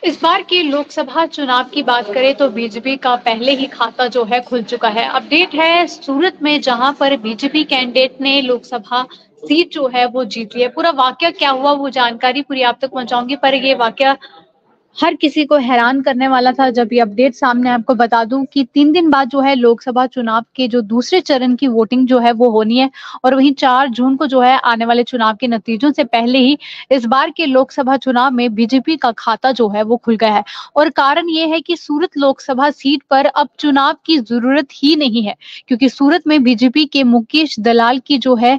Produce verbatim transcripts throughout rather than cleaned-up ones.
इस बार के लोकसभा चुनाव की बात करें तो बीजेपी का पहले ही खाता जो है खुल चुका है। अपडेट है सूरत में, जहां पर बीजेपी कैंडिडेट ने लोकसभा सीट जो है वो जीत ली है। पूरा वाकया क्या हुआ वो जानकारी पूरी आप तक पहुंचाऊंगी, पर ये वाकया हर किसी को हैरान करने वाला था जब ये अपडेट सामने। आपको बता दूं कि तीन दिन बाद जो है लोकसभा चुनाव के जो दूसरे चरण की वोटिंग जो है वो होनी है, और वहीं चार जून को जो है आने वाले चुनाव के नतीजों से पहले ही इस बार के लोकसभा चुनाव में बीजेपी का खाता जो है वो खुल गया है। और कारण ये है कि सूरत लोकसभा सीट पर अब चुनाव की जरूरत ही नहीं है, क्योंकि सूरत में बीजेपी के मुकेश दलाल की जो है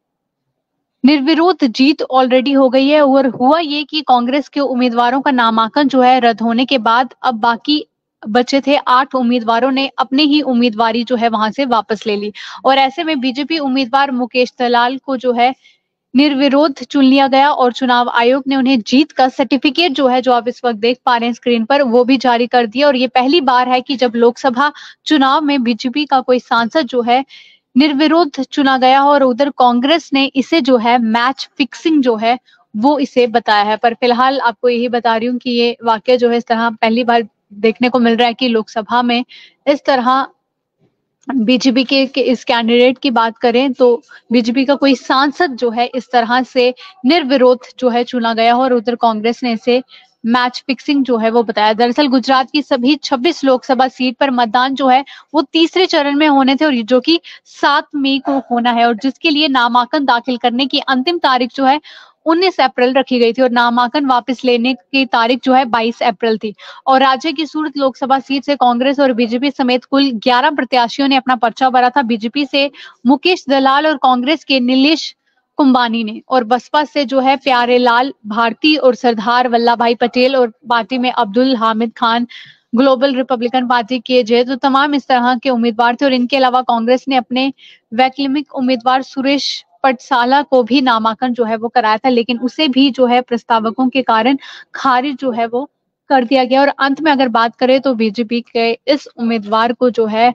निर्विरोध जीत ऑलरेडी हो गई है। और हुआ ये कि कांग्रेस के उम्मीदवारों का नामांकन जो है रद्द होने के बाद अब बाकी बचे थे आठ उम्मीदवारों ने अपनी ही उम्मीदवारी जो है वहां से वापस ले ली, और ऐसे में बीजेपी उम्मीदवार मुकेश दलाल को जो है निर्विरोध चुन लिया गया, और चुनाव आयोग ने उन्हें जीत का सर्टिफिकेट जो है, जो आप इस वक्त देख पा रहे हैं स्क्रीन पर, वो भी जारी कर दिया। और ये पहली बार है कि जब लोकसभा चुनाव में बीजेपी का कोई सांसद जो है निर्विरोध चुना गया, और उधर कांग्रेस ने इसे जो है मैच फिक्सिंग जो है वो इसे बताया है। पर फिलहाल आपको यही बता रही हूँ कि ये वाकया जो है इस तरह पहली बार देखने को मिल रहा है कि लोकसभा में इस तरह बीजेपी के, के इस कैंडिडेट की बात करें तो बीजेपी का कोई सांसद जो है इस तरह से निर्विरोध जो है चुना गया हो, और उधर कांग्रेस ने इसे मैच फिक्सिंग जो है वो बताया। दरअसल गुजरात की सभी छब्बीस लोकसभा सीट पर मतदान जो है वो तीसरे चरण में होने थे, और जो कि सात मई को होना है, और जिसके लिए नामांकन दाखिल करने की अंतिम तारीख जो है उन्नीस अप्रैल रखी गई थी, और नामांकन वापस लेने की तारीख जो है बाईस अप्रैल थी। और राज्य की सूरत लोकसभा सीट से कांग्रेस और बीजेपी समेत कुल ग्यारह प्रत्याशियों ने अपना पर्चा भरा था। बीजेपी से मुकेश दलाल और कांग्रेस के नीलेश कुंबानी ने, और बसपा से जो है प्यारेलाल भारती और सरदार वल्लभ भाई पटेल, और पार्टी में Abdul Hamid Khan, Global Republican Party के जे, तो तमाम इस तरह के उम्मीदवार थे। और इनके अलावा कांग्रेस ने अपने वैकल्पिक उम्मीदवार सुरेश पटसाला को भी नामांकन जो है वो कराया था, लेकिन उसे भी जो है प्रस्तावकों के कारण खारिज जो है वो कर दिया गया। और अंत में अगर बात करें तो बीजेपी के इस उम्मीदवार को जो है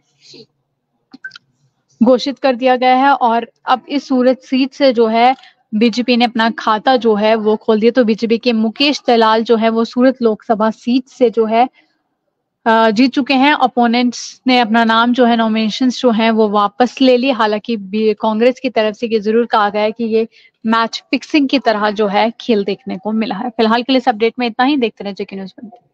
घोषित कर दिया गया है, और अब इस सूरत सीट से जो है बीजेपी ने अपना खाता जो है वो खोल दिया। तो बीजेपी के मुकेश दलाल जो है वो सूरत लोकसभा सीट से जो है जीत चुके हैं। अपोनेंट्स ने अपना नाम जो है, नॉमिनेशंस जो हैं वो वापस ले लिए। हालांकि कांग्रेस की तरफ से ये जरूर कहा गया है कि ये मैच फिक्सिंग की तरह जो है खेल देखने को मिला है। फिलहाल के लिए इस अपडेट में इतना ही। देखते रहे जेके न्यूज़।